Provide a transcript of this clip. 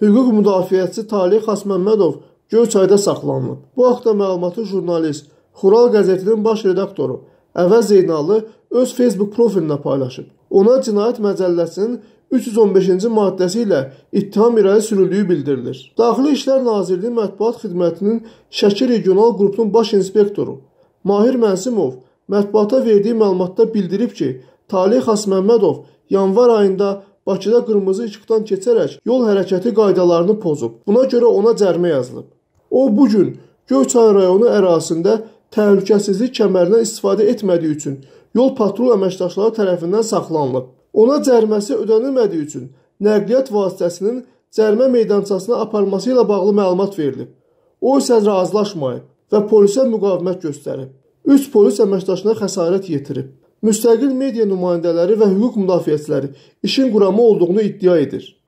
hüquq müdafiəçisi Talih Xasməmmədov Göyçayda saxlanılıb. Bu haqda məlumatı jurnalist, Xural qəzetinin baş redaktoru Əvəz Zeynallı öz Facebook profilinə paylaşıb. Ona Cinayət Məcəlləsinin 315-ci maddəsi ilə ittiham irəli sürüldüyü bildirilir. Daxili İşlər Nazirliyi Mətbuat Xidmətinin Şəki Regional Qrupunun baş inspektoru Mahir Mənsimov mətbuata verdiyi məlumatda bildirib ki, Talih Xasməmmədov yanvar ayında Bakıda qırmızı işıqdan keçərək yol hərəkəti qaydalarını pozub. Buna görə ona cərimə yazılıb. O, bugün Göyçay rayonu ərazisində təhlükəsizlik kəmərindən istifadə etmədiyi üçün yol patrul əməkdaşları tərəfindən saxlanılıb. Ona cəriməsi ödənilmədiyi üçün nəqliyyat vasitəsinin cərimə meydançasına aparması ilə bağlı məlumat verilib. O isə razılaşmayıb və polisə müqavimət göstərib. 3 polis əməkdaşına xəsarət yetirib. Müstəqil media nümayəndələri və hüquq müdafiəçiləri işin quramı olduğunu iddia edir.